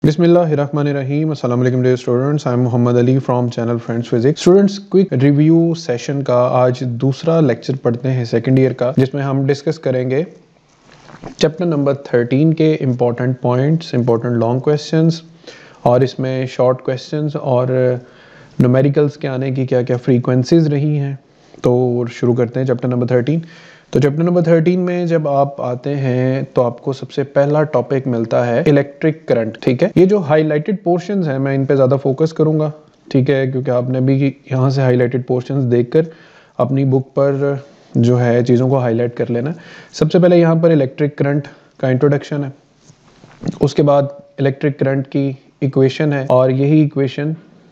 बिस्मिल्लाहिर्रहमानिर्रहीम। अस्सलाम वालेकुम dear students, I am Mohammad Ali from channel friends physics. Students, quick review session का आज दूसरा लेक्चर पढ़ते हैं सेकंड ईयर का, जिसमें हम डिस्कस करेंगे चैप्टर नंबर 13 के important points, important long questions और इसमें शॉर्ट क्वेश्चंस और न्यूमेरिकल्स के आने की क्या क्या फ्रीक्वेंसीज रही हैं। तो शुरू करते हैं चैप्टर नंबर 13। तो चैप्टर नंबर 13 में जब आप आते हैं तो आपको सबसे पहला टॉपिक मिलता है इलेक्ट्रिक करंट। ठीक है, ये जो हाईलाइटेड पोर्शंस हैं मैं इन पे ज़्यादा फोकस करूंगा, ठीक है, क्योंकि आपने भी यहाँ से हाईलाइटेड पोर्शंस देखकर अपनी बुक पर जो है चीज़ों को हाईलाइट कर लेना। सबसे पहले यहाँ पर इलेक्ट्रिक करंट का इंट्रोडक्शन है, उसके बाद इलेक्ट्रिक करंट की इक्वेशन है और यही equation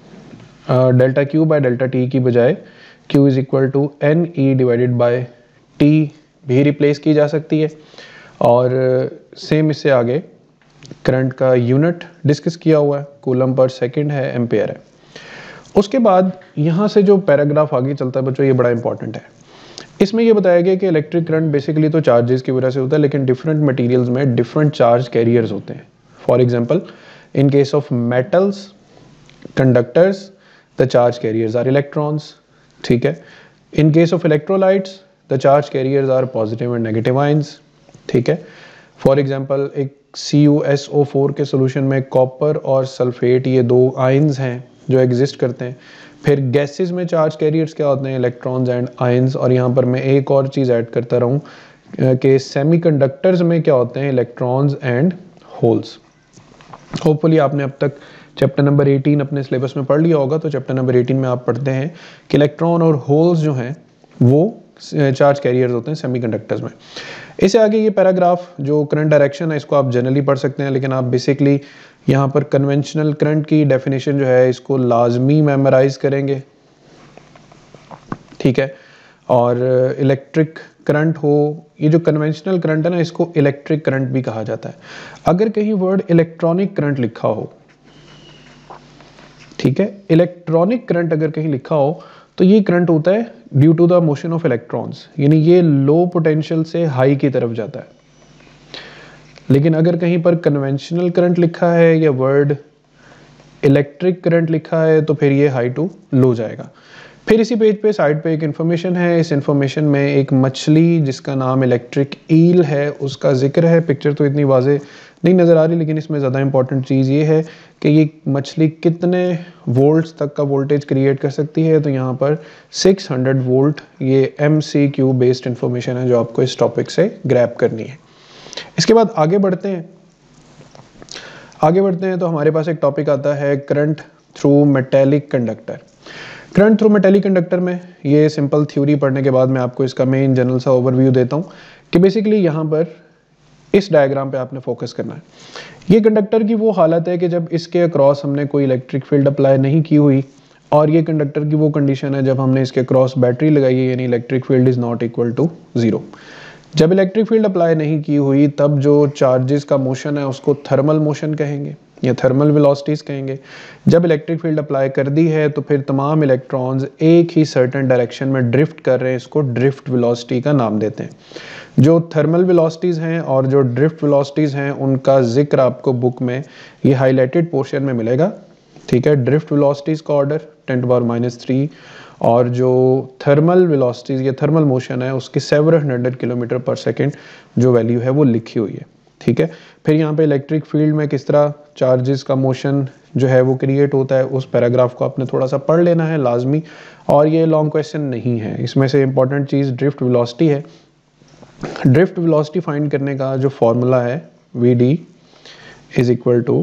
delta Q by delta T की बजाय Q is equal to N E divided by T भी रिप्लेस की जा सकती है। और सेम इससे आगे करंट का यूनिट डिस्कस किया हुआ है, कूलम पर सेकंड है, एम्पेयर है। उसके बाद यहाँ से जो पैराग्राफ आगे चलता है बच्चों, ये बड़ा इंपॉर्टेंट है। इसमें ये बताया गया कि इलेक्ट्रिक करंट बेसिकली तो चार्जेस की वजह से होता है, लेकिन डिफरेंट मटेरियल्स में डिफरेंट चार्ज कैरियर्स होते हैं। For example, in case of metals conductors the charge carriers are electrons. ठीक है, in case of electrolytes the charge carriers are positive and negative ions. ठीक है, फॉर एग्जांपल एक CuSO4 के solution में copper और सल्फेट, ये दो आयंस हैं जो एग्जिस्ट करते हैं। फिर गैसेस में चार्ज कैरियर्स क्या होते हैं? Electrons and ions. और यहाँ पर मैं एक और चीज़ ऐड करता रहूँ कि सेमीकंडक्टर्स में क्या होते हैं? Electrons and holes. होपफुली आपने अब तक चैप्टर नंबर 18 अपने सिलेबस में पढ़ लिया होगा। तो चैप्टर नंबर 18 में आप पढ़ते हैं कि इलेक्ट्रॉन और होल्स जो हैं वो चार्ज कैरियर्स होते हैं सेमीकंडक्टर्स में। इससे आगे ये पैराग्राफ जो करंट डायरेक्शन है इसको आप जनरली पढ़ सकते हैं, लेकिन आप बेसिकली यहाँ पर कन्वेंशनल करंट की डेफिनेशन जो है इसको लाजमी मेमोराइज करेंगे। ठीक है, और इलेक्ट्रिक करंट हो, ये जो कन्वेंशनल करंट है ना, इसको इलेक्ट्रिक करंट भी कहा जाता है। अगर कहीं वर्ड इलेक्ट्रॉनिक करंट लिखा हो, ठीक है, इलेक्ट्रॉनिक करंट अगर कहीं लिखा हो तो ये करंट होता है due to the motion of electrons, यानी ये लो पोटेंशियल से हाई की तरफ जाता है। लेकिन अगर कहीं पर कन्वेंशनल करंट लिखा है या वर्ड इलेक्ट्रिक करंट लिखा है तो फिर ये हाई टू लो जाएगा। फिर इसी पेज पे साइड पे एक इन्फॉर्मेशन है। इस इन्फॉर्मेशन में एक मछली जिसका नाम इलेक्ट्रिक ईल है उसका जिक्र है। पिक्चर तो इतनी वाजे नहीं नज़र आ रही, लेकिन इसमें ज़्यादा इंपॉर्टेंट चीज़ ये है कि ये मछली कितने वोल्ट्स तक का वोल्टेज क्रिएट कर सकती है। तो यहाँ पर 600 वोल्ट, ये MCQ बेस्ड इंफॉर्मेशन है जो आपको इस टॉपिक से ग्रैब करनी है। इसके बाद आगे बढ़ते हैं तो हमारे पास एक टॉपिक आता है current through metallic conductor. Current through metallic conductor में ये सिंपल थ्योरी पढ़ने के बाद मैं आपको इसका मेन जनरल सा ओवरव्यू देता हूँ कि बेसिकली यहाँ पर इस डायग्राम पे आपने फोकस करना है। ये कंडक्टर की वो हालत है कि जब इसके अक्रॉस हमने कोई इलेक्ट्रिक फील्ड अप्लाई नहीं की हुई, और ये कंडक्टर की वो कंडीशन है जब हमने इसके अक्रॉस बैटरी लगाई है, यानी electric field is not equal to 0। जब इलेक्ट्रिक फील्ड अप्लाई नहीं की हुई तब जो चार्जेस का मोशन है उसको थर्मल मोशन कहेंगे या थर्मल वेलोसिटीज कहेंगे। जब इलेक्ट्रिक फील्ड अप्लाई कर दी है तो फिर तमाम इलेक्ट्रॉन्स एक ही सर्टेन डायरेक्शन में ड्रिफ्ट कर रहे हैं, इसको ड्रिफ्ट वेलोसिटी का नाम देते हैं। जो थर्मल वेलोसिटीज हैं और जो ड्रिफ्ट वेलोसिटीज हैं उनका जिक्र आपको बुक में ये हाईलाइटेड पोर्शन में मिलेगा। ठीक है, ड्रिफ्ट वेलोसिटीज का ऑर्डर 10⁻³ और जो थर्मल वेलोसिटीज या थर्मल मोशन है उसकी 700 किलोमीटर पर सेकेंड जो वैल्यू है वो लिखी हुई है। ठीक है, फिर यहाँ पे इलेक्ट्रिक फील्ड में किस तरह चार्जेस का मोशन जो है वो क्रिएट होता है, उस पैराग्राफ को आपने थोड़ा सा पढ़ लेना है लाजमी। और ये लॉन्ग क्वेश्चन नहीं है, इसमें से इंपॉर्टेंट चीज़ ड्रिफ्ट वेलोसिटी है। ड्रिफ्ट वेलोसिटी फाइंड करने का जो फॉर्मूला है VD is equal to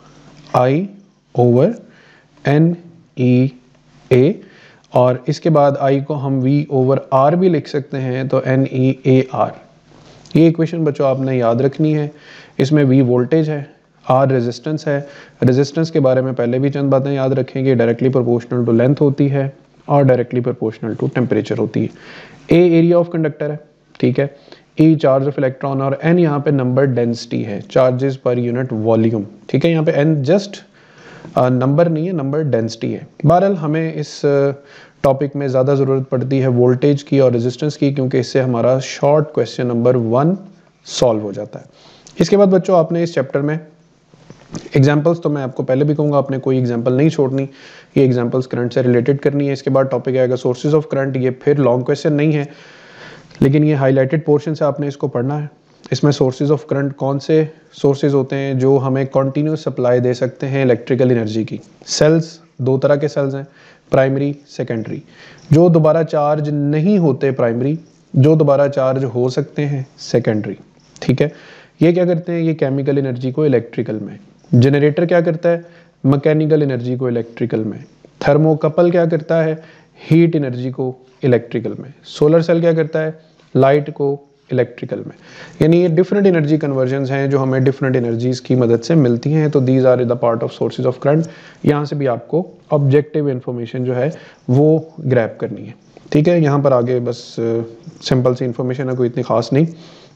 I/NEA, और इसके बाद I को हम V/R भी लिख सकते हैं, तो NEAR। ये इक्वेशन बच्चों आपने याद रखनी है। इसमें V वोल्टेज है, R रेजिस्टेंस है। रेजिस्टेंस के बारे में पहले भी चंद बातें याद रखेंगे, डायरेक्टली प्रोपोर्शनल टू लेंथ होती है और डायरेक्टली प्रोपोर्शनल टू टेम्परेचर होती है। A एरिया ऑफ कंडक्टर है, ठीक है, E चार्ज ऑफ इलेक्ट्रॉन और N यहाँ पे नंबर डेंसिटी है, चार्जेस पर यूनिट वॉल्यूम। ठीक है, यहाँ पे N जस्ट नंबर नहीं है, नंबर डेंसिटी है। बहरहाल हमें इस टॉपिक में ज़्यादा ज़रूरत पड़ती है वोल्टेज की और रेजिस्टेंस की, क्योंकि इससे हमारा शॉर्ट क्वेश्चन नंबर 1 सॉल्व हो जाता है। इसके बाद बच्चों आपने इस चैप्टर में एग्जाम्पल्स तो मैं आपको पहले भी कहूँगा, आपने कोई एग्जाम्पल नहीं छोड़नी, ये एग्जाम्पल्स करंट से रिलेटेड करनी है। इसके बाद टॉपिक आएगा सोर्सेज ऑफ करंट। ये फिर लॉन्ग क्वेश्चन नहीं है, लेकिन ये हाईलाइटेड पोर्शन से आपने इसको पढ़ना है। इसमें सोर्सेज ऑफ करंट कौन से सोर्सेज होते हैं जो हमें कंटिन्यूस सप्लाई दे सकते हैं इलेक्ट्रिकल एनर्जी की। सेल्स, दो तरह के सेल्स हैं, प्राइमरी सेकेंडरी। जो दोबारा चार्ज नहीं होते प्राइमरी, जो दोबारा चार्ज हो सकते हैं सेकेंडरी। ठीक है, ये क्या करते हैं, ये केमिकल एनर्जी को इलेक्ट्रिकल में। जनरेटर क्या करता है, मैकेनिकल एनर्जी को इलेक्ट्रिकल में। थर्मोकपल क्या करता है, हीट एनर्जी को इलेक्ट्रिकल में। सोलर सेल क्या करता है, लाइट को इलेक्ट्रिकल में। यानी ये डिफरेंट एनर्जी कन्वर्जन्स हैं जो हमें डिफरेंट एनर्जीज की मदद से मिलती हैं। तो these are the part of sources of current. यहाँ से भी आपको ऑब्जेक्टिव इन्फॉर्मेशन जो है वो ग्रैब करनी है। ठीक है, यहाँ पर आगे बस सिंपल सी इन्फॉर्मेशन है, कोई इतनी खास नहीं।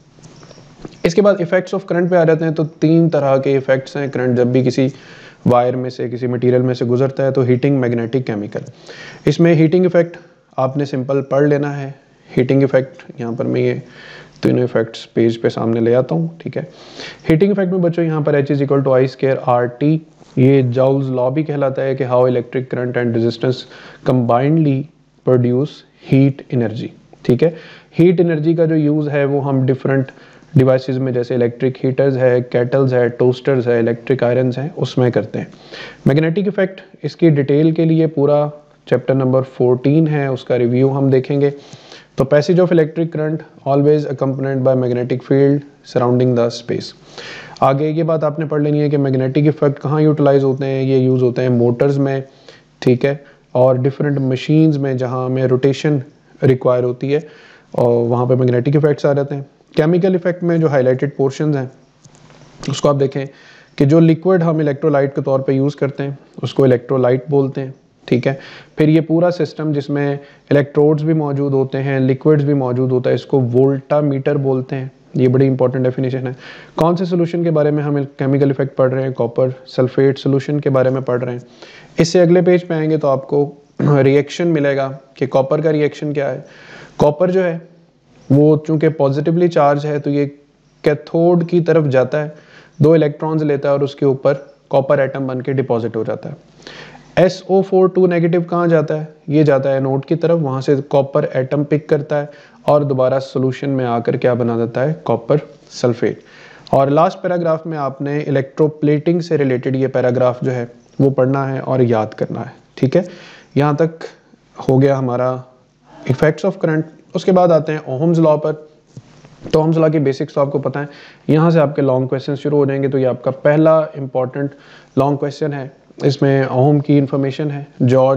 इसके बाद इफेक्ट्स ऑफ करंट पे आ जाते हैं। तो 3 तरह के इफेक्ट्स हैं करंट जब भी किसी वायर में से, किसी मटेरियल में से गुजरता है। तो हीटिंग, मैग्नेटिक, केमिकल। इसमें हीटिंग इफेक्ट आपने सिंपल पढ़ लेना है। हीटिंग इफेक्ट, यहाँ पर मैं ये तीनों इफेक्ट्स पेज पे सामने ले आता हूँ। ठीक है, हीटिंग इफेक्ट में बच्चों यहाँ पर H = I² RT। ये जॉल्स लॉ भी कहलाता है कि how electric current and resistance combinedly produce heat energy. ठीक है, हीट एनर्जी का जो यूज़ है वो हम डिफरेंट डिवाइसेस में, जैसे इलेक्ट्रिक हीटर्स है, केटल्स है, टोस्टर्स है, इलेक्ट्रिक आयरन्स हैं, उसमें करते हैं। मैग्नेटिक इफेक्ट, इसकी डिटेल के लिए पूरा चैप्टर नंबर 14 है, उसका रिव्यू हम देखेंगे। तो passage of electric current always accompanied by magnetic field surrounding the space. आगे ये बात आपने पढ़ लेनी है कि मैग्नेटिक इफेक्ट कहाँ यूटिलाइज होते हैं। ये यूज़ होते हैं मोटर्स में, ठीक है, और डिफरेंट मशीन्स में जहाँ हमें रोटेशन रिक्वायर होती है, और वहाँ पे मैग्नेटिक इफेक्ट्स आ जाते हैं। केमिकल इफेक्ट में जो हाईलाइटेड पोर्शंस हैं उसको आप देखें कि जो लिक्विड हम इलेक्ट्रोलाइट के तौर पे यूज़ करते हैं उसको इलेक्ट्रोलाइट बोलते हैं। ठीक है, फिर ये पूरा सिस्टम जिसमें इलेक्ट्रोड्स भी मौजूद होते हैं, लिक्विड्स भी मौजूद होता है, इसको वोल्टामीटर बोलते हैं। ये बड़ी इंपॉर्टेंट डेफिनेशन है। कौन से सोल्यूशन के बारे में हम केमिकल इफेक्ट पढ़ रहे हैं, कॉपर सल्फेट सोल्यूशन के बारे में पढ़ रहे हैं। इससे अगले पेज पे आएंगे तो आपको रिएक्शन मिलेगा कि कॉपर का रिएक्शन क्या है। कॉपर जो है वो चूंकि पॉजिटिवली चार्ज है तो ये कैथोड की तरफ जाता है, 2 इलेक्ट्रॉन्स लेता है और उसके ऊपर कॉपर एटम बन के डिपॉजिट हो जाता है। SO4 नेगेटिव कहाँ जाता है, ये जाता है एनोड की तरफ, वहाँ से कॉपर एटम पिक करता है और दोबारा सोल्यूशन में आकर क्या बना देता है, कॉपर सल्फेट। और लास्ट पैराग्राफ में आपने इलेक्ट्रोप्लेटिंग से रिलेटेड ये पैराग्राफ जो है वो पढ़ना है और याद करना है। ठीक है, यहाँ तक हो गया हमारा इफेक्ट्स ऑफ करंट। उसके बाद आते हैं ओहम्स लॉ पर। तो ओहम्स लॉ की बेसिक्स तो आपको पता है, यहाँ से आपके लॉन्ग क्वेश्चन शुरू हो जाएंगे। तो ये आपका पहला इंपॉर्टेंट लॉन्ग क्वेश्चन है। इसमें ओहम की इंफॉर्मेशन है।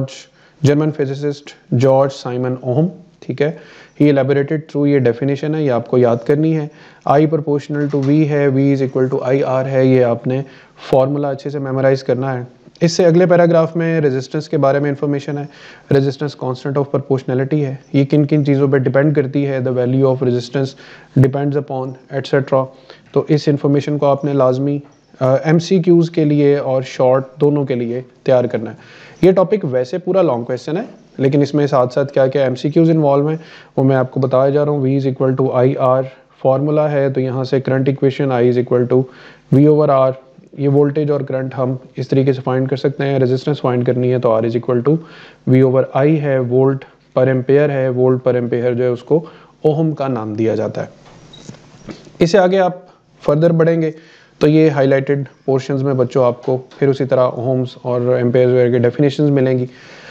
German physicist George Simon Ohm, ठीक है, ही एलैबोरेटेड थ्रू, ये डेफिनेशन है, ये आपको याद करनी है। I प्रोपोर्शनल टू V है, V = IR है, ये आपने फॉर्मूला अच्छे से मेमोराइज करना है। इससे अगले पैराग्राफ में रेजिस्टेंस के बारे में इंफॉर्मेशन है। रेजिस्टेंस कांस्टेंट ऑफ प्रोपोर्शनैलिटी है, ये किन किन चीज़ों पे डिपेंड करती है, the value of resistance depends upon etcetera. तो इस इंफॉर्मेशन को आपने लाजमी MCQs के लिए और शॉर्ट दोनों के लिए तैयार करना है। ये टॉपिक वैसे पूरा लॉन्ग क्वेश्चन है, लेकिन इसमें साथ साथ क्या क्या MCQs इन्वॉल्व हैं वो मैं आपको बताया जा रहा हूँ। V = IR फार्मूला है, तो यहाँ से करंट इक्वेशन I = V/R। ये वोल्टेज और करंट हम इस तरीके से फाइंड कर सकते हैं। रेजिस्टेंस फाइंड करनी है तो R = V/I है, वोल्ट पर एम्पेयर है, वोल्ट पर एम्पेयर जो है उसको ओहम का नाम दिया जाता है। इससे आगे आप फर्दर बढ़ेंगे तो ये हाईलाइटेड पोर्शंस में बच्चों आपको फिर उसी तरह ओहम्स और एम्पेयर्स वगैरह की डेफिनेशंस मिलेंगी।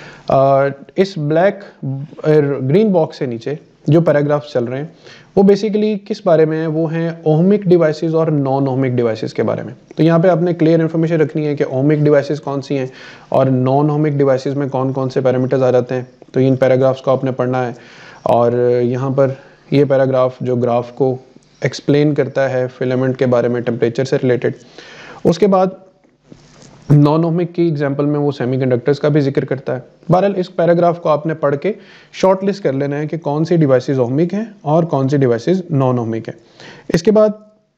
इस ब्लैक ग्रीन बॉक्स से नीचे जो पैराग्राफ्स चल रहे हैं वो बेसिकली किस बारे में है, वो हैं ओहमिक डिवाइसेस और नॉन ओहमिक डिवाइसेस के बारे में। तो यहाँ पे आपने क्लियर इन्फॉर्मेशन रखनी है कि ओहमिक डिवाइसेस कौन सी हैं और नॉन ओहमिक डिवाइसेस में कौन कौन से पैरामीटर्स आ जाते हैं। तो इन पैराग्राफ्स को आपने पढ़ना है। और यहाँ पर ये पैराग्राफ जो ग्राफ को एक्सप्लेन करता है फिलामेंट के बारे में, टेम्परेचर से रिलेटेड। उसके बाद नॉन ओहमिक की एग्जांपल में वो सेमीकंडक्टर्स का भी जिक्र करता है। बहरहाल इस पैराग्राफ को आपने पढ़ के शॉर्ट लिस्ट कर लेना है कि कौन सी डिवाइसेस ओहमिक हैं और कौन सी डिवाइसेस नॉन ओहमिक हैं। इसके बाद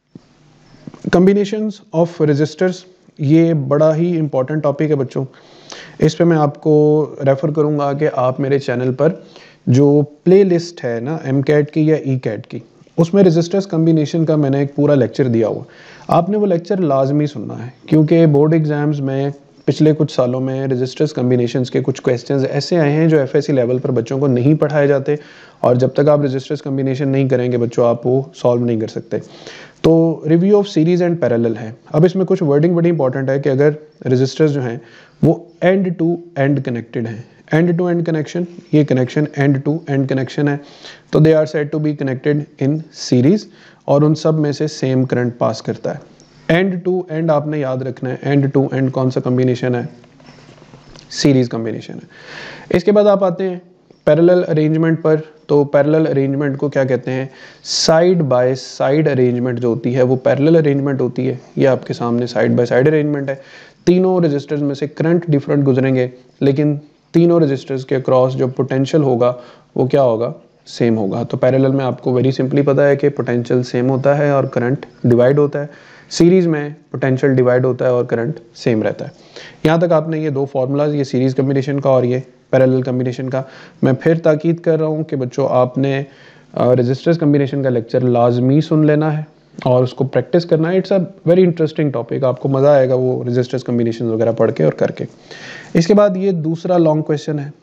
कम्बिनेशंस ऑफ रेजिस्टर्स, ये बड़ा ही इंपॉर्टेंट टॉपिक है बच्चों। इस पे मैं आपको रेफर करूँगा कि आप मेरे चैनल पर जो प्ले लिस्ट है ना MCAT की या ECAT की, उसमें रेजिस्टर्स कम्बिनेशन का मैंने एक पूरा लेक्चर दिया हुआ, आपने वो लेक्चर लाजमी सुनना है, क्योंकि बोर्ड एग्जाम्स में पिछले कुछ सालों में रेजिस्टर्स कम्बिनेशंस के कुछ क्वेश्चंस ऐसे आए हैं जो एफएससी लेवल पर बच्चों को नहीं पढ़ाए जाते, और जब तक आप रेजिस्टर्स कम्बिनेशन नहीं करेंगे बच्चों, आप वो सॉल्व नहीं कर सकते। तो review of series and parallel है। अब इसमें कुछ वर्डिंग बड़ी इंपॉर्टेंट है कि अगर रेजिस्टर्स जो हैं वो एंड टू एंड कनेक्टेड हैं, एंड टू एंड कनेक्शन, ये connection end to end connection है, तो they are said to be connected in series, और उन सब में से सेम करंट पास करता है। एंड टू एंड आपने याद रखना है, एंड टू एंड कौन सा कॉम्बिनेशन है, सीरीज कॉम्बिनेशन है। इसके बाद आप आते हैं पैरेलल अरेंजमेंट पर। तो पैरेलल अरेंजमेंट को क्या कहते हैं, साइड बाय साइड अरेंजमेंट जो होती है वो पैरेलल अरेंजमेंट होती है। ये आपके सामने साइड बाय साइड अरेंजमेंट है, तीनों रजिस्टर्स में से करंट डिफरेंट गुजरेंगे, लेकिन तीनों रजिस्टर्स के अक्रॉस जो पोटेंशियल होगा वो क्या होगा, सेम होगा। तो पैरेलल में आपको वेरी सिंपली पता है कि पोटेंशियल सेम होता है और करंट डिवाइड होता है, सीरीज में पोटेंशियल डिवाइड होता है और करंट सेम रहता है। यहाँ तक आपने ये दो फार्मूलाज, ये सीरीज कम्बिनेशन का और ये पैरेलल कम्बिनेशन का, मैं फिर ताकीद कर रहा हूँ कि बच्चों आपने रेजिस्टर्स कम्बिनेशन का लेक्चर लाजमी सुन लेना है और उसको प्रैक्टिस करना है। It's a very interesting topic, आपको मज़ा आएगा वो रेजिस्टर्स कम्बिनेशन वगैरह पढ़ के और करके। इसके बाद ये दूसरा लॉन्ग क्वेश्चन है,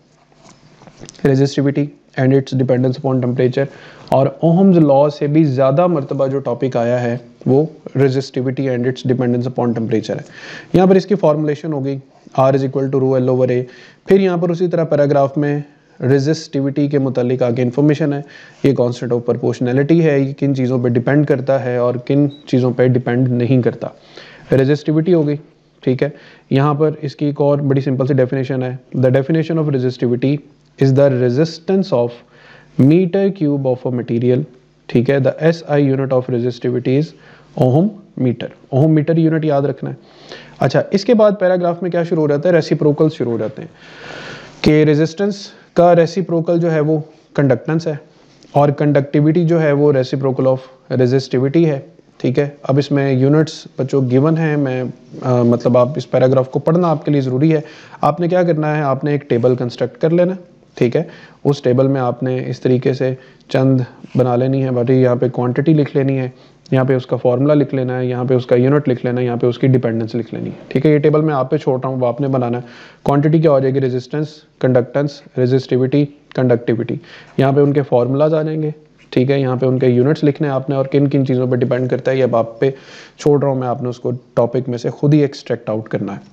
resistivity and its dependence upon temperature, और ओहम्स लॉ से भी ज़्यादा मरतबा जो टॉपिक आया है वो resistivity and its dependence upon temperature है। यहाँ पर इसकी फॉर्मुलेशन हो गई R is equal to rho L over A, फिर यहाँ पर उसी तरह पैराग्राफ में रेजिस्टिविटी के मुतालिक आगे इन्फॉर्मेशन है, ये कॉन्स्टेंट ऑफ प्रोपोर्शनैलिटी है, ये किन चीज़ों पे डिपेंड करता है और किन चीज़ों पे डिपेंड नहीं करता। रेजिस्टिविटी हो गई, ठीक है। यहाँ पर इसकी एक और बड़ी सिंपल सी डेफिनेशन है, the definition of resistivity is the resistance of metre cube of a material, ठीक है। The SI unit of resistivity is ohm metre, ohm metre unit याद रखना है। अच्छा, इसके बाद पैराग्राफ में क्या शुरू हो जाता है, रेसिप्रोकल शुरू हो जाते हैं कि रेजिस्टेंस का रेसिप्रोकल जो है वो कंडक्टेंस है और कंडक्टिविटी जो है वो रेसिप्रोकल ऑफ रेजिस्टिविटी है, ठीक है। अब इसमें यूनिट्स बच्चों गिवन है, मैं मतलब आप इस पैराग्राफ को पढ़ना आपके लिए ज़रूरी है। आपने क्या करना है, आपने एक टेबल कंस्ट्रक्ट कर लेना, ठीक है। उस टेबल में आपने इस तरीके से चंद बना लेनी है, बाकी यहाँ पे क्वांटिटी लिख लेनी है, यहाँ पे उसका फॉर्मूला लिख लेना है, यहाँ पे उसका यूनिट लिख लेना है, यहाँ पे उसकी डिपेंडेंस लिख लेनी है, ठीक है। ये टेबल मैं आप पे छोड़ रहा हूँ, वो आपने बनाना है। क्वांटिटी क्या हो जाएगी, रेजिस्टेंस, कंडक्टेंस, रेजिस्टिविटी, कंडक्टिविटी, यहाँ पे उनके फार्मूलाज आ जाएंगे, ठीक है। यहाँ पे उनके यूनिट्स लिखने हैं आपने और किन किन चीज़ों पे डिपेंड करता है ये अब आप पे छोड़ रहा हूँ मैं, आपने उसको टॉपिक में से खुद ही एक्सट्रैक्ट आउट करना है।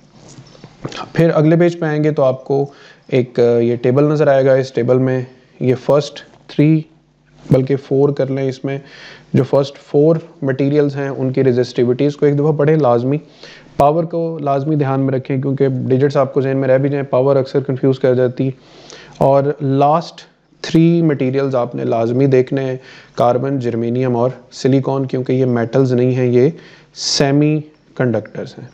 फिर अगले पेज पे आएंगे तो आपको एक ये टेबल नज़र आएगा, इस टेबल में ये फर्स्ट 3 बल्कि 4 कर लें, इसमें जो फर्स्ट 4 मटेरियल्स हैं उनकी रेजिस्टिविटीज़ को एक दफ़ा पढ़ें लाजमी। पावर को लाजमी ध्यान में रखें क्योंकि डिजिट्स आपको जहन में रह भी जाएँ, पावर अक्सर कंफ्यूज कर जाती। और लास्ट 3 मटेरियल्स आपने लाजमी देखने हैं, कार्बन, जर्मेनियम और सिलिकॉन, क्योंकि ये मेटल्स नहीं हैं, ये सेमी कंडक्टर्स हैं,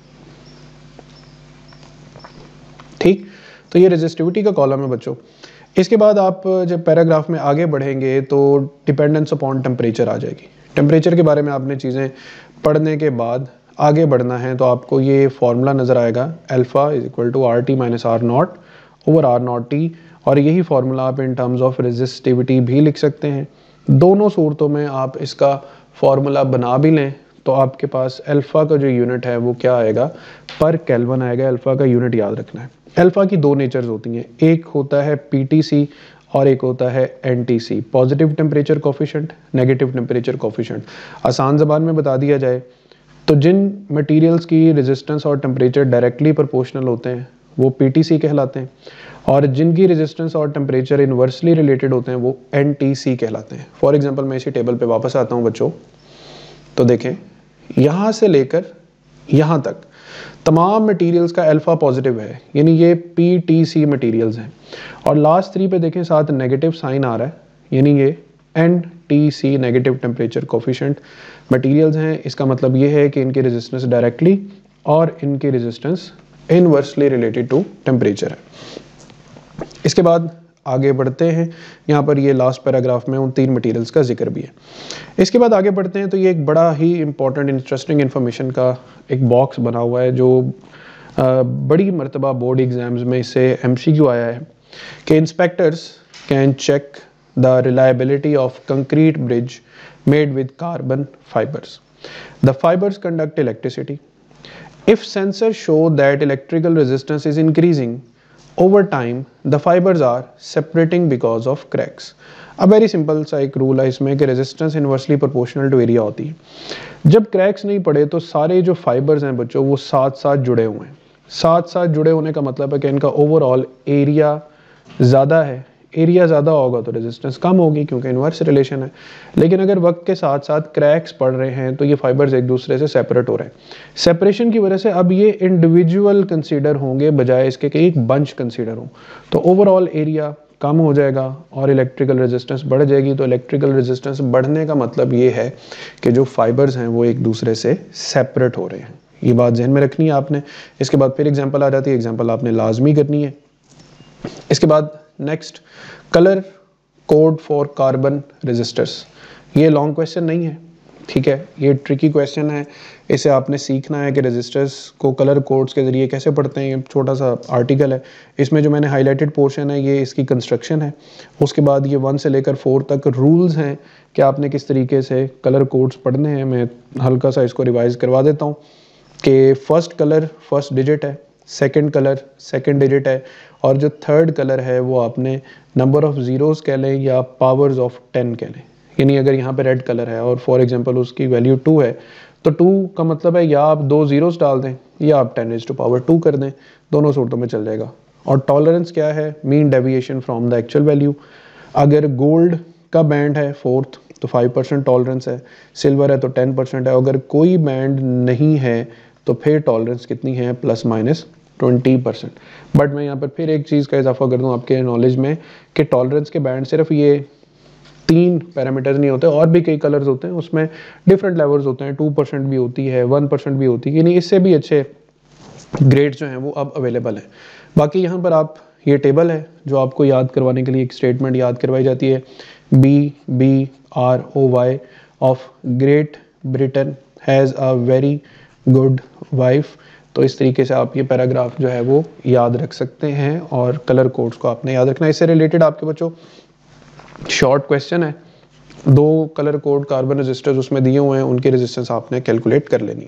ठीक। तो ये रेजिस्टिविटी का कॉलम है बच्चों। इसके बाद आप जब पैराग्राफ में आगे बढ़ेंगे तो डिपेंडेंस अपॉन टेम्परेचर आ जाएगी। टेम्परेचर के बारे में आपने चीज़ें पढ़ने के बाद आगे बढ़ना है तो आपको ये फार्मूला नज़र आएगा, alpha is equal to RT minus R0 over R0T, और यही फार्मूला आप इन टर्म्स ऑफ रेजिस्टिविटी भी लिख सकते हैं। दोनों सूरतों में आप इसका फार्मूला बना भी लें तो आपके पास अल्फ़ा का जो यूनिट है वो क्या आएगा, पर केल्विन आएगा। अल्फ़ा का यूनिट याद रखना है। अल्फ़ा की 2 नेचर्स होती हैं, एक होता है PTC और एक होता है NTC, positive temperature coefficient, negative temperature coefficient. आसान ज़बान में बता दिया जाए तो जिन मटेरियल्स की रेजिस्टेंस और टेम्परेचर डायरेक्टली प्रोपोर्शनल होते हैं वो PTC कहलाते हैं, और जिनकी रेजिस्टेंस और टेम्परेचर इन्वर्सली रिलेटेड होते हैं वो NTC कहलाते हैं। फॉर एग्जांपल मैं इसी टेबल पे वापस आता हूँ बच्चों, तो देखें यहाँ से लेकर यहाँ तक तमाम मटेरियल्स का अल्फ़ा पॉजिटिव है, यानी ये PTC मटेरियल्स हैं, और लास्ट 3 पे देखें साथ नेगेटिव साइन आ रहा है, यानी ये NTC negative temperature coefficient materials हैं। इसका मतलब ये है कि इनकी रेजिस्टेंस डायरेक्टली और इनकी resistance inversely related to temperature है। इसके बाद आगे बढ़ते हैं, यहाँ पर ये लास्ट पैराग्राफ में उन 3 मटेरियल्स का जिक्र भी है। इसके बाद आगे बढ़ते हैं तो ये एक बड़ा ही इंपॉर्टेंट इंटरेस्टिंग इन्फॉर्मेशन का एक बॉक्स बना हुआ है जो बड़ी मरतबा बोर्ड एग्जाम्स में इससे MCQ आया है कि inspectors can check the reliability of concrete bridge made with carbon fibers. The fibers conduct electricity. If sensors show that electrical resistance is increasing over time, the fibers are separating because of cracks. अब very simple सा एक rule है इसमें कि resistance inversely proportional to area होती है। जब cracks नहीं पड़े तो सारे जो फाइबर्स हैं बच्चों वो साथ साथ जुड़े हुए हैं। साथ साथ जुड़े होने का मतलब है कि इनका ओवरऑल एरिया ज़्यादा है। एरिया ज़्यादा होगा तो रेजिस्टेंस कम होगी क्योंकि इनवर्स रिलेशन है। लेकिन अगर वक्त के साथ साथ क्रैक्स पड़ रहे हैं तो ये फाइबर्स एक दूसरे से सेपरेट हो रहे हैं। सेपरेशन की वजह से अब ये इंडिविजुअल कंसीडर होंगे बजाय इसके कि एक बंच कंसीडर हो, तो ओवरऑल एरिया कम हो जाएगा और इलेक्ट्रिकल रेजिस्टेंस बढ़ जाएगी। तो इलेक्ट्रिकल रेजिस्टेंस बढ़ने का मतलब ये है कि जो फाइबर्स हैं वो एक दूसरे से सेपरेट हो रहे हैं। ये बात जहन में रखनी है आपने। इसके बाद फिर एग्जांपल आ जाती है, एग्जांपल आपने लाजमी करनी है। इसके बाद next, colour code for carbon resistors. ये लॉन्ग क्वेश्चन नहीं है, ठीक है, ये ट्रिकी क्वेश्चन है। इसे आपने सीखना है कि रेजिस्टर्स को कलर कोड्स के ज़रिए कैसे पढ़ते हैं। छोटा सा आर्टिकल है, इसमें जो मैंने हाईलाइटेड पोर्शन है ये इसकी कंस्ट्रक्शन है। उसके बाद ये 1 से लेकर 4 तक रूल्स हैं कि आपने किस तरीके से कलर कोड्स पढ़ने हैं। मैं हल्का सा इसको रिवाइज़ करवा देता हूँ कि फर्स्ट कलर फर्स्ट डिजिट है, सेकंड कलर सेकंड डिजिट है, और जो थर्ड कलर है वो आपने नंबर ऑफ ज़ीरोज़ कह लें या पावर्स ऑफ 10 कह लें। यानी अगर यहाँ पे रेड कलर है और फॉर एग्जांपल उसकी वैल्यू 2 है तो 2 का मतलब है या आप 2 ज़ीरोज़ डाल दें या आप 10⁻² कर दें, दोनों सूरतों में चल जाएगा। और टॉलरेंस क्या है? Mean deviation from the actual value. अगर गोल्ड का बैंड है 4th तो 5% टॉलरेंस है, सिल्वर है तो 10% है। अगर कोई बैंड नहीं है तो फिर टॉलरेंस कितनी है? +-20%। बट मैं यहाँ पर फिर एक चीज़ का इजाफा कर दूँ आपके नॉलेज में कि टॉलरेंस के बैंड सिर्फ ये 3 पैरामीटर्स नहीं होते, और भी कई कलर्स होते हैं, उसमें डिफरेंट लेवल्स होते हैं। 2% भी होती है, 1% भी होती है, यानी इससे भी अच्छे ग्रेड्स जो हैं वो अब अवेलेबल हैं। बाकी यहाँ पर आप ये टेबल है जो आपको याद करवाने के लिए एक स्टेटमेंट याद करवाई जाती है, BBROY of great Britain has a very good wife. तो इस तरीके से आप ये पैराग्राफ जो है वो याद रख सकते हैं और कलर कोड्स को आपने याद रखना है। इससे रिलेटेड आपके बच्चों शॉर्ट क्वेश्चन है, 2 कलर कोड कार्बन रेजिस्टर्स उसमें दिए हुए हैं, उनकी रेजिस्टेंस आपने कैलकुलेट कर लेनी है।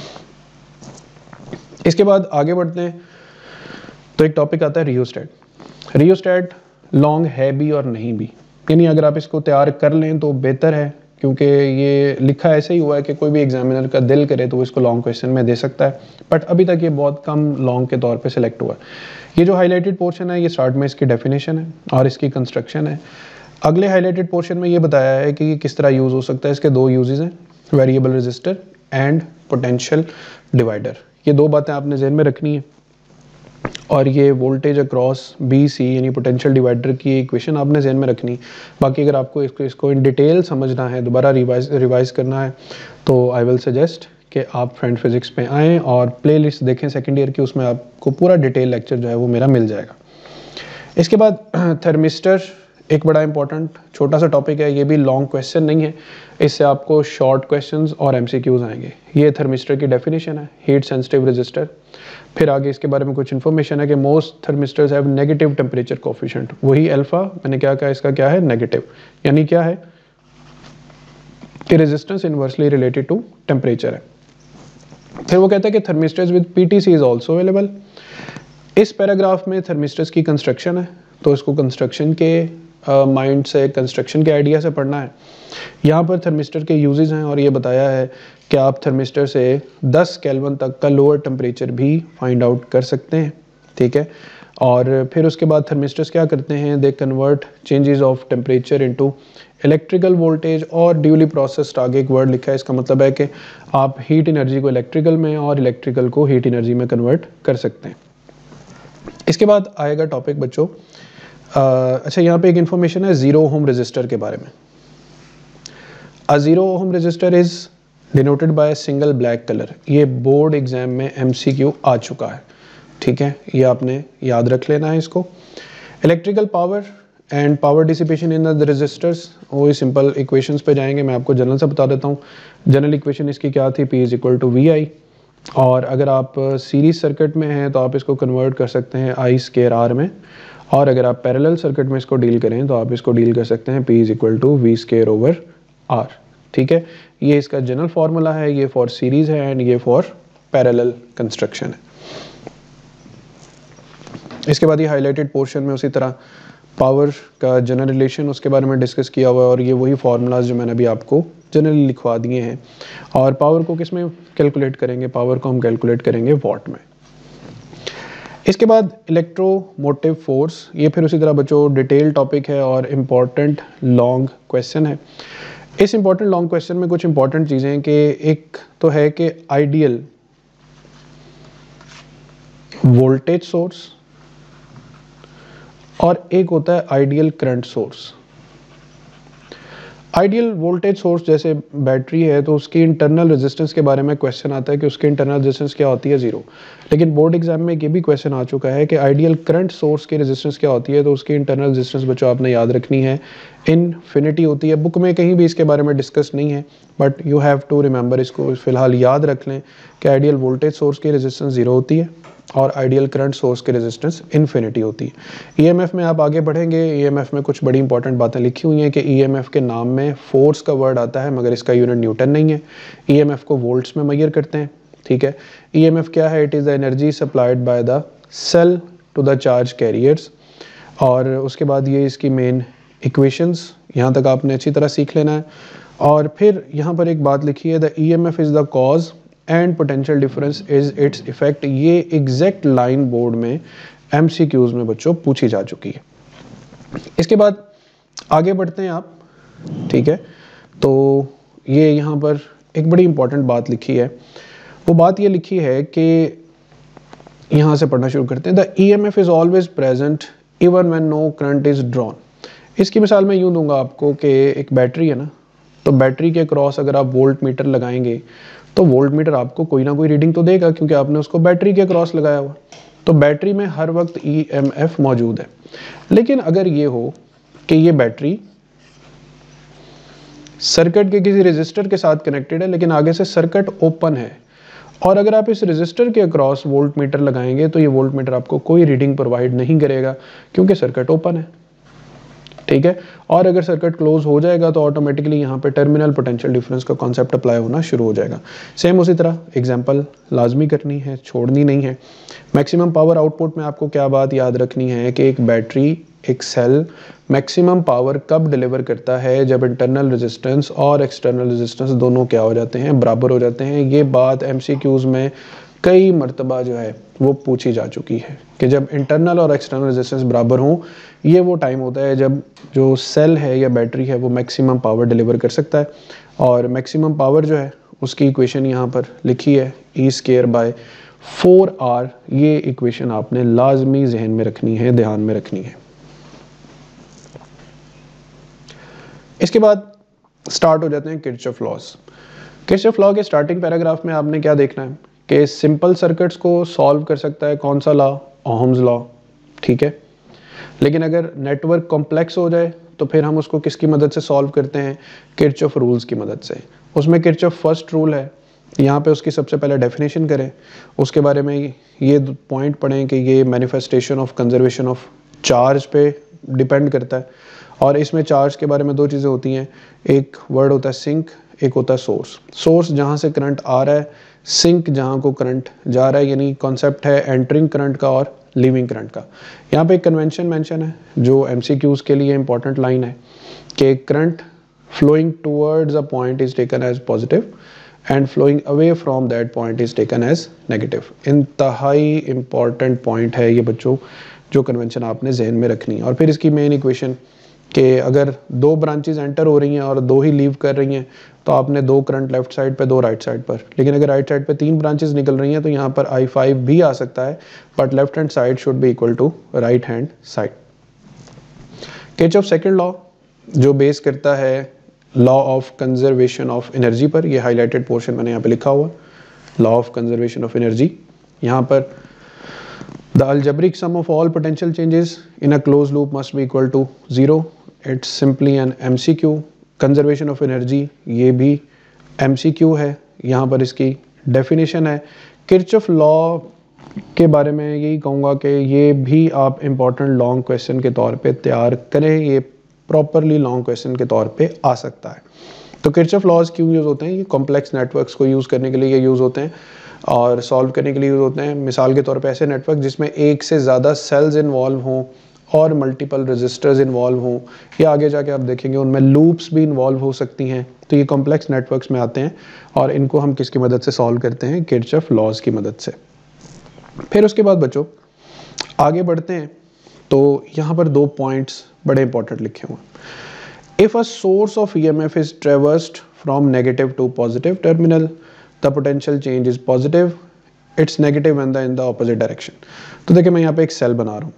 इसके बाद आगे बढ़ते हैं तो एक टॉपिक आता है रियोस्टेट। रियोस्टेट लॉन्ग है भी और नहीं भी, यानी अगर आप इसको तैयार कर लें तो बेहतर है, क्योंकि ये लिखा ऐसे ही हुआ है कि कोई भी एग्जामिनर का दिल करे तो वो इसको लॉन्ग क्वेश्चन में दे सकता है, बट अभी तक ये बहुत कम लॉन्ग के तौर पे सिलेक्ट हुआ है। ये जो हाईलाइटेड पोर्शन है ये स्टार्ट में इसकी डेफिनेशन है और इसकी कंस्ट्रक्शन है। अगले हाईलाइटेड पोर्शन में ये बताया है कि ये किस तरह यूज़ हो सकता है। इसके 2 यूजेस हैं, variable resistor and potential divider. ये 2 बातें आपने जहन में रखनी है। और ये वोल्टेज अक्रॉस BC यानी पोटेंशियल डिवाइडर की इक्वेशन आपने जहन में रखनी। बाकी अगर आपको इसको इन डिटेल समझना है, दोबारा रिवाइज करना है, तो आई विल सजेस्ट कि आप फ्रेंड फिजिक्स पे आएँ और प्लेलिस्ट देखें सेकेंड ईयर की, उसमें आपको पूरा डिटेल लेक्चर जो है वो मेरा मिल जाएगा। इसके बाद थर्मिस्टर एक बड़ा इंपॉर्टेंट छोटा सा टॉपिक है, ये भी लॉन्ग क्वेश्चन नहीं है, इससे आपको शॉर्ट क्वेश्चंस और MCQs आएंगे। ये थर्मिस्टर की डेफिनेशन है, हीट सेंसिटिव रेजिस्टर। फिर आगे इसके बारे में कुछ इन्फॉर्मेशन है कि most thermistors have negative temperature coefficient. वही अल्फा मैंने क्या कहा, इसका क्या है? नेगेटिव। यानी क्या है कि resistance inversely related to temperature है। फिर वो कहता है कि thermistors with PTC is also available. इस पैराग्राफ में थर्मिस्टर्स की कंस्ट्रक्शन है, तो इसको कंस्ट्रक्शन के माइंड से, कंस्ट्रक्शन के आइडिया से पढ़ना है। यहाँ पर थर्मिस्टर के यूजेस हैं और ये बताया है कि आप थर्मिस्टर से 10 केल्विन तक का लोअर टेम्परेचर भी फाइंड आउट कर सकते हैं, ठीक है। और फिर उसके बाद थर्मिस्टर्स क्या करते हैं? They convert changes of temperature into electrical voltage और ड्यूली प्रोसेस्ड। आगे एक वर्ड लिखा है, इसका मतलब है कि आप हीट एनर्जी को इलेक्ट्रिकल में और इलेक्ट्रिकल को हीट एनर्जी में कन्वर्ट कर सकते हैं। इसके बाद आएगा टॉपिक बच्चों, अच्छा यहाँ पे एक इन्फॉर्मेशन है 0 ओम रेजिस्टर के बारे में। A 0 ohm resistor is denoted by single black colour. ये बोर्ड एग्जाम में MCQ आ चुका है, ठीक है, ये आपने याद रख लेना है इसको। Electrical power and power dissipation in the resistors, वो सिंपल इक्वेशंस पे जाएंगे, मैं आपको जनरल से बता देता हूँ। जनरल इक्वेशन इसकी क्या थी? P = VI। और अगर आप सीरीज सर्किट में हैं तो आप इसको कन्वर्ट कर सकते हैं I2R में, और अगर आप पैरेलल सर्किट में इसको डील करें तो आप इसको डील कर सकते हैं P = V2/R। ठीक है, ये इसका जनरल फार्मूला है, ये फॉर सीरीज है एंड ये फॉर पैरेलल कंस्ट्रक्शन है। इसके बाद ये हाईलाइटेड पोर्शन में उसी तरह पावर का जनरल रिलेशन उसके बारे में डिस्कस किया हुआ है और ये वही फार्मूलाज जो मैंने अभी आपको जनरली लिखवा दिए हैं। और पावर को किस में कैलकुलेट करेंगे, पावर को हम कैलकुलेट करेंगे वॉट में। इसके बाद इलेक्ट्रोमोटिव फोर्स, ये फिर उसी तरह बच्चों डिटेल टॉपिक है और इम्पॉर्टेंट लॉन्ग क्वेश्चन है। इस इम्पॉर्टेंट लॉन्ग क्वेश्चन में कुछ इंपॉर्टेंट चीज़ें हैं कि एक तो है कि आइडियल वोल्टेज सोर्स और एक होता है ideal current source. Ideal voltage source जैसे बैटरी है तो उसकी इंटरनल रेजिस्टेंस के बारे में क्वेश्चन आता है कि उसकी इंटरनल रेजिस्टेंस क्या होती है, 0। लेकिन बोर्ड एग्जाम में ये भी क्वेश्चन आ चुका है कि आइडियल करंट सोर्स की रेजिस्टेंस क्या होती है, तो उसकी इंटरनल रेजिस्टेंस बच्चों आपने याद रखनी है, इनफिनिटी होती है। बुक में कहीं भी इसके बारे में डिस्कस नहीं है, but you have to remember, इसको फिलहाल याद रख लें कि आइडियल वोल्टेज सोर्स की रेजिस्टेंस 0 होती है और आइडियल करंट सोर्स की रेजिस्टेंस इन्फिनिटी होती है। ईएमएफ में आप आगे बढ़ेंगे, ईएमएफ में कुछ बड़ी इंपॉर्टेंट बातें लिखी हुई हैं कि ईएमएफ के नाम में फोर्स का वर्ड आता है मगर इसका यूनिट न्यूटन नहीं है। ईएमएफ को वोल्ट्स में मेजर करते हैं, ठीक है। ईएमएफ क्या है, it is the energy supplied by the cell to the charge carriers. और उसके बाद ये इसकी मेन इक्वेशंस, यहाँ तक आपने अच्छी तरह सीख लेना है। और फिर यहाँ पर एक बात लिखी है, the EMF is the cause and potential difference is its effect. ये एग्जैक्ट लाइन बोर्ड में एमसीक्यूज में बच्चों पूछी जा चुकी है। इसके बाद आगे बढ़ते हैं आप, ठीक है। तो ये यहाँ पर एक बड़ी इंपॉर्टेंट बात लिखी है, वो बात ये लिखी है कि यहाँ से पढ़ना शुरू करते हैं। The EMF is always present even when no current is drawn. इसकी मिसाल मैं यूँ दूंगा आपको कि एक बैटरी है ना, तो बैटरी के क्रॉस अगर आप वोल्ट मीटर लगाएंगे तो वोल्ट मीटर आपको कोई ना कोई रीडिंग तो देगा क्योंकि आपने उसको बैटरी के क्रॉस लगाया हुआ। तो बैटरी में हर वक्त ईएमएफ मौजूद है। लेकिन अगर ये हो कि ये बैटरी सर्किट के किसी रेजिस्टर के साथ कनेक्टेड है लेकिन आगे से सर्किट ओपन है और अगर आप इस रेजिस्टर के अक्रॉस वोल्ट मीटर लगाएंगे तो ये वोल्ट मीटर आपको कोई रीडिंग प्रोवाइड नहीं करेगा क्योंकि सर्किट ओपन है, ठीक है। और अगर सर्किट क्लोज हो जाएगा तो ऑटोमेटिकली यहाँ पे टर्मिनल पोटेंशियल डिफरेंस का कॉन्सेप्ट अप्लाई होना शुरू हो जाएगा। सेम उसी तरह एग्जांपल लाजमी करनी है, छोड़नी नहीं है। मैक्सिमम पावर आउटपुट में आपको क्या बात याद रखनी है कि एक बैटरी, एक सेल मैक्सिमम पावर कब डिलीवर करता है, जब इंटरनल रेजिस्टेंस और एक्सटर्नल रेजिस्टेंस दोनों क्या हो जाते हैं, बराबर हो जाते हैं। ये बात एमसीक्यूज में कई मरतबा जो है वो पूछी जा चुकी है कि जब इंटरनल और एक्सटर्नल रेजिस्टेंस बराबर हों, ये वो टाइम होता है जब जो सेल है या बैटरी है वो मैक्सिमम पावर डिलीवर कर सकता है। और मैक्सिमम पावर जो है उसकी इक्वेशन यहाँ पर लिखी है, E²/4R। ये इक्वेशन आपने लाजमी जहन में रखनी है, ध्यान में रखनी है। इसके बाद स्टार्ट हो जाते हैं किरचॉफ लॉज। किरचॉफ लॉ के स्टार्टिंग पैराग्राफ में आपने क्या देखना है कि सिंपल सर्किट्स को सॉल्व कर सकता है कौन सा लॉ, ओहम्स लॉ, ठीक है। लेकिन अगर नेटवर्क कॉम्प्लेक्स हो जाए तो फिर हम उसको किसकी मदद से सॉल्व करते हैं, किरचॉफ रूल्स की मदद से। उसमें किरचॉफ फर्स्ट रूल है, यहाँ पे उसकी सबसे पहले डेफिनेशन करें, उसके बारे में ये पॉइंट पढ़ें कि ये manifestation of conservation of charge पे डिपेंड करता है। और इसमें चार्ज के बारे में दो चीज़ें होती हैं, एक वर्ड होता है सिंक, एक होता है सोर्स। सोर्स जहाँ से करंट आ रहा है, सिंक जहाँ को करंट जा रहा है, यानी कॉन्सेप्ट है एंटरिंग करंट का और लीविंग करंट का। यहाँ पे एक कन्वेंशन मेंशन है जो एमसीक्यूज के लिए इंपॉर्टेंट लाइन है कि current flowing towards a point is taken as positive and flowing away from that point is taken as negative. इंतहाई इंपॉर्टेंट पॉइंट है ये बच्चों, जो कन्वेंशन आपने जहन में रखनी है। और फिर इसकी मेन इक्वेशन कि अगर दो ब्रांचेस एंटर हो रही हैं और दो ही लीव कर रही हैं तो आपने दो करंट लेफ्ट साइड पे, दो राइट साइड पर। लेकिन अगर राइट साइड पे तीन ब्रांचेस निकल रही हैं तो यहाँ पर I5 भी आ सकता है, but left hand side should be equal to right hand side. Kirchhoff second law जो बेस करता है law of conservation of energy पर, ये हाईलाइटेड पोर्शन मैंने यहाँ पे लिखा हुआ, law of conservation of energy. यहाँ पर the algebraic sum of all potential changes in a close loop must be equal to 0। It's simply an MCQ। Conservation of energy ये भी MCQ है, यहाँ पर इसकी डेफिनेशन है। किरचॉफ लॉ के बारे में यही कहूँगा कि ये भी आप इम्पॉर्टेंट लॉन्ग क्वेश्चन के तौर पे तैयार करें, ये प्रॉपरली लॉन्ग क्वेश्चन के तौर पे आ सकता है। तो किरचॉफ लॉज क्यों यूज़ होते हैं? ये कॉम्प्लेक्स नेटवर्क्स को यूज़ करने के लिए ये यूज़ होते हैं और सॉल्व करने के लिए यूज़ होते हैं। मिसाल के तौर पे ऐसे नेटवर्क जिसमें एक से ज़्यादा सेल्स इन्वॉल्व हों और मल्टीपल रजिस्टर्स इन्वॉल्व हों, या आगे जाके आप देखेंगे उनमें लूप्स भी इन्वॉल्व हो सकती हैं, तो ये कॉम्प्लेक्स नेटवर्क्स में आते हैं और इनको हम किसकी मदद से सॉल्व करते हैं? किरचॉफ लॉज की मदद से। फिर उसके बाद बच्चों आगे बढ़ते हैं, तो यहाँ पर 2 पॉइंट्स बड़े इंपॉर्टेंट लिखे हुए हैं। If a source of EMF is traversed from negative to positive terminal, the potential change is positive, it's negative in the opposite direction. तो देखिए मैं यहाँ पे एक सेल बना रहा हूँ,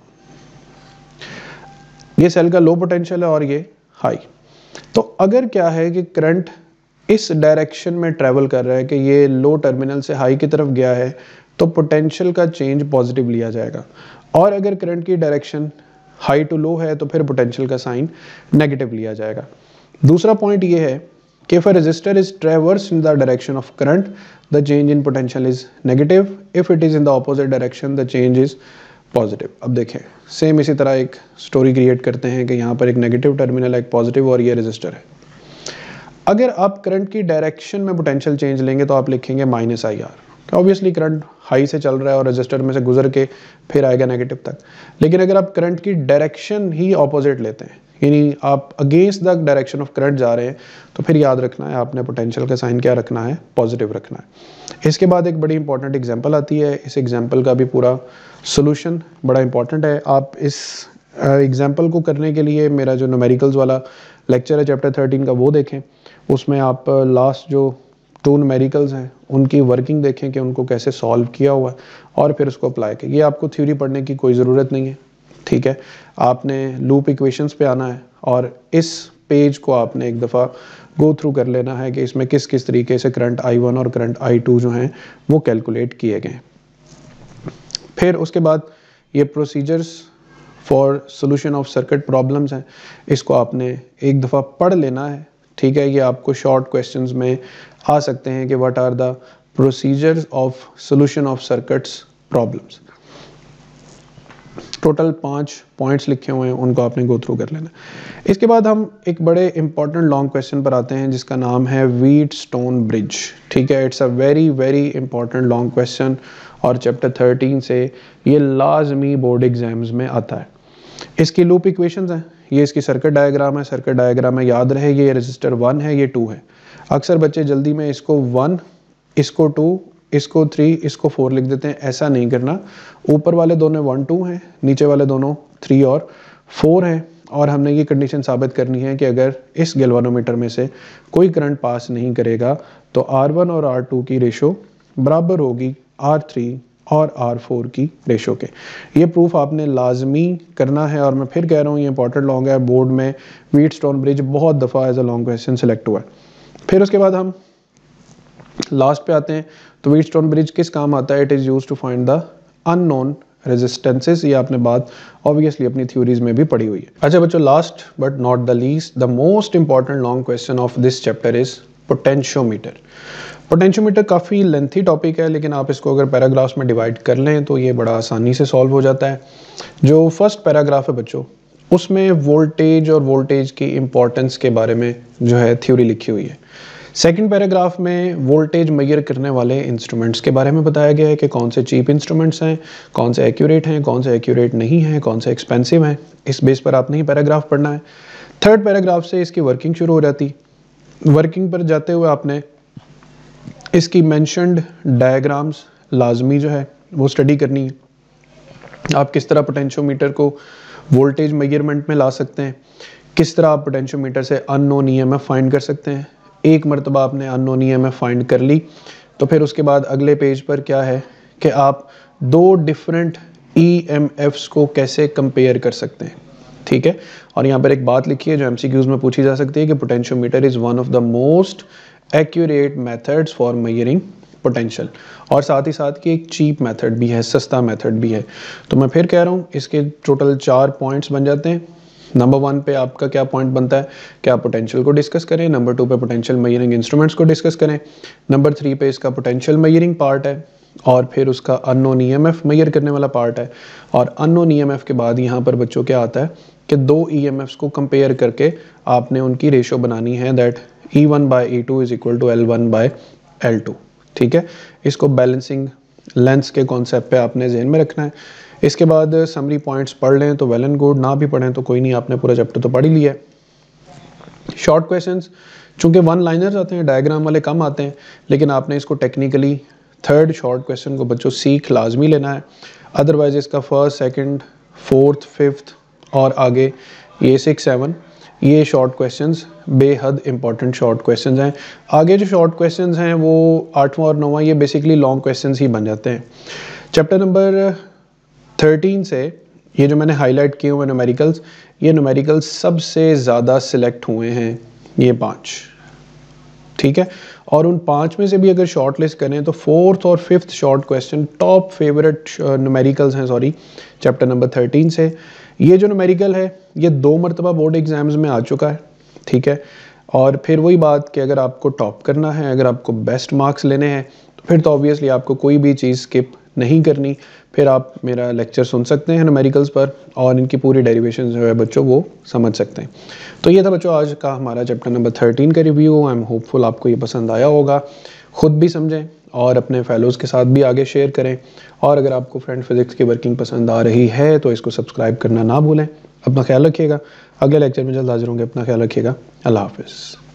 ये सेल का लो पोटेंशियल है और ये हाई। तो अगर क्या है कि करंट इस डायरेक्शन में ट्रेवल कर रहा है कि ये लो टर्मिनल से हाई की तरफ गया है, तो पोटेंशियल का चेंज पॉजिटिव लिया जाएगा, और अगर करंट की डायरेक्शन हाई टू लो है तो फिर पोटेंशियल का साइन नेगेटिव लिया जाएगा। दूसरा पॉइंट ये है कि if a resistor is traverse in the direction of current, the change in potential is negative, if it is in the opposite direction the change is positive. अब देखें same इसी तरह एक स्टोरी क्रिएट करते हैं कि यहाँ पर एक नेगेटिव टर्मिनल है, एक पॉजिटिव, और ये रेजिस्टर है। अगर आप करंट की डायरेक्शन में पोटेंशियल चेंज लेंगे तो आप लिखेंगे -IR। ऑब्वियसली करंट हाई से चल रहा है और रजिस्टर में से गुजर के फिर आएगा नेगेटिव तक। लेकिन अगर आप करंट की डायरेक्शन ही ऑपोजिट लेते हैं, यानी आप against the direction of current जा रहे हैं, तो फिर याद रखना है आपने पोटेंशियल का साइन क्या रखना है? पॉजिटिव रखना है। इसके बाद एक बड़ी इंपॉर्टेंट एग्जांपल आती है। इस एग्जांपल का भी पूरा सोल्यूशन बड़ा इंपॉर्टेंट है। आप इस एग्जांपल को करने के लिए मेरा जो न्यूमेरिकल्स वाला लेक्चर है चैप्टर 13 का वो देखें, उसमें आप लास्ट जो 2 न्यूमेरिकल्स हैं उनकी वर्किंग देखें कि उनको कैसे सॉल्व किया हुआ है और फिर उसको अप्लाई करें। ये आपको थ्योरी पढ़ने की कोई ज़रूरत नहीं है, ठीक है। आपने लूप इक्वेशंस पे आना है और इस पेज को आपने एक दफ़ा गो थ्रू कर लेना है कि इसमें किस किस तरीके से करंट I1 और करंट I2 जो हैं वो कैलकुलेट किए गए। फिर उसके बाद ये procedures for solution of circuit problems हैं, इसको आपने एक दफ़ा पढ़ लेना है, ठीक है। ये आपको शॉर्ट क्वेश्चंस में आ सकते हैं कि what are the procedures of solution of circuits problems. Total 5 points लिखे हुए हैं, उनको आपने गो थ्रू कर लेना। इसके बाद हम एक बड़े इंपॉर्टेंट लॉन्ग क्वेश्चन पर आते हैं जिसका नाम है व्हीटस्टोन ब्रिज, ठीक है। It's a very very important long question और चैप्टर 13 से ये लाजमी बोर्ड एग्जाम्स में आता है। इसकी लूप इक्वेशंस हैं, ये इसकी सर्किट डायग्राम है। सर्किट डायग्राम में याद रहे ये रेजिस्टर 1 है, ये 2 है। अक्सर बच्चे जल्दी में इसको 1, इसको 2, इसको 3, इसको 4 लिख देते हैं। ऐसा नहीं करना। ऊपर वाले दोनों 1, 2 हैं, नीचे वाले दोनों 3 और 4 हैं, और हमने ये कंडीशन साबित करनी है कि अगर इस गैल्वानोमीटर में से कोई करंट पास नहीं करेगा तो R1 और R2 की रेशो बराबर होगी R3 और R4 की रेशो के। ये प्रूफ आपने लाजमी करना है, और मैं फिर कह रहा हूँ ये इंपॉर्टेंट लॉन्ग है। बोर्ड में व्हीटस्टोन ब्रिज बहुत दफ़ा as a long question select हुआ है। फिर उसके बाद हम लास्ट पे आते हैं। तो व्हीटस्टोन ब्रिज किस काम आता है? It is used to find the unknown resistances. ये आपने बात ऑब्वियसली अपनी थ्योरीज में भी पढ़ी हुई है। अच्छा बच्चों, last but not the least, the most important long question of this chapter is potentiometer. Potentiometer काफ़ी लेंथी टॉपिक है, लेकिन आप इसको अगर पैराग्राफ्स में डिवाइड कर लें तो ये बड़ा आसानी से सॉल्व हो जाता है। जो फर्स्ट पैराग्राफ है बच्चों, उसमें वोल्टेज और वोल्टेज की इंपॉर्टेंस के बारे में जो है थ्योरी लिखी हुई है। सेकंड पैराग्राफ में वोल्टेज मेजर करने वाले इंस्ट्रूमेंट्स के बारे में बताया गया है कि कौन से चीप इंस्ट्रूमेंट्स हैं, कौन से एक्यूरेट हैं, कौन से एक्यूरेट नहीं हैं, कौन से एक्सपेंसिव हैं। इस बेस पर आपने ही पैराग्राफ पढ़ना है। थर्ड पैराग्राफ से इसकी वर्किंग शुरू हो जाती। वर्किंग पर जाते हुए आपने इसकी मेंशन्ड डायग्राम्स लाजमी जो है वो स्टडी करनी है। आप किस तरह पोटेंशियोमीटर को वोल्टेज मेजरमेंट में ला सकते हैं, किस तरह आप पोटेंशियोमीटर से अननोन EMF फाइंड कर सकते हैं। एक मरतबा आपने अननोन EMF फाइंड कर ली तो फिर उसके बाद अगले पेज पर क्या है कि आप 2 डिफरेंट EMFs को कैसे कंपेयर कर सकते हैं, ठीक है। और यहाँ पर एक बात लिखी है जो MCQs में पूछी जा सकती है कि potentiometer is one of the most accurate methods for measuring potential, और साथ ही साथ कि एक चीप मेथड भी है, सस्ता मेथड भी है। तो मैं फिर कह रहा हूँ इसके टोटल 4 पॉइंट्स बन जाते हैं। नंबर 1 पे आपका क्या पॉइंट बनता है कि आप पोटेंशियल को डिस्कस करें। नंबर 2 पे पोटेंशियल मेजरिंग इंस्ट्रूमेंट्स को डिस्कस करें। नंबर 3 पे इसका पोटेंशियल मेजरिंग पार्ट है, और फिर उसका अननोन EMF मेजर करने वाला पार्ट है। और अननोन EMF के बाद यहाँ पर बच्चों क्या आता है कि 2 EMFs को कंपेयर करके आपने उनकी रेशो बनानी है, that E1/E2 is equal to L1/L2। ठीक है, इसको बैलेंसिंग लेंथ्स के कॉन्सेप्ट पे आपने ज़हन में रखना है। इसके बाद समरी पॉइंट्स पढ़ लें तो वेल एंड गुड, ना भी पढ़ें तो कोई नहीं, आपने पूरा चैप्टर तो पढ़ ही लिया है। शॉर्ट क्वेश्चंस चूँकि वन लाइनर्स आते हैं, डायग्राम वाले कम आते हैं, लेकिन आपने इसको टेक्निकली थर्ड शॉर्ट क्वेश्चन को बच्चों सीख लाजमी लेना है। अदरवाइज इसका फर्स्ट, सेकंड, फोर्थ, फिफ्थ और आगे ये 6, 7 ये शॉर्ट क्वेश्चंस बेहद इंपॉर्टेंट शॉर्ट क्वेश्चंस हैं। आगे जो शॉर्ट क्वेश्चंस हैं वो 8वां और 9वां ये बेसिकली लॉन्ग क्वेश्चंस ही बन जाते हैं। चैप्टर नंबर 13 से ये जो मैंने हाईलाइट किए हुए न्यूमेरिकल्स, ये न्यूमेरिकल्स सबसे ज़्यादा सिलेक्ट हुए हैं, ये 5। ठीक है, और उन 5 में से भी अगर शॉर्ट लिस्ट करें तो फोर्थ और fifth short question top favourite numericals हैं, सॉरी, चैप्टर नंबर 13 से। ये जो न्यूमेरिकल है ये 2 मरतबा बोर्ड एग्जाम्स में आ चुका है। ठीक है, और फिर वही बात कि अगर आपको टॉप करना है, अगर आपको बेस्ट मार्क्स लेने हैं तो फिर तो ऑब्वियसली आपको कोई भी चीज़ स्किप नहीं करनी। फिर आप मेरा लेक्चर सुन सकते हैं न्यूमेरिकल्स पर और इनकी पूरी डेरिवेशन जो है बच्चों वो समझ सकते हैं। तो ये था बच्चों आज का हमारा चैप्टर नंबर 13 का रिव्यू। आई एम होपफुल आपको ये पसंद आया होगा। खुद भी समझें और अपने फेलोज़ के साथ भी आगे शेयर करें। और अगर आपको फ्रेंड फिजिक्स की वर्किंग पसंद आ रही है तो इसको सब्सक्राइब करना ना भूलें। अपना ख्याल रखिएगा। अगले लेक्चर में जल्द हाजिर होंगे। अपना ख्याल रखिएगा। अल्लाह हाफिज़।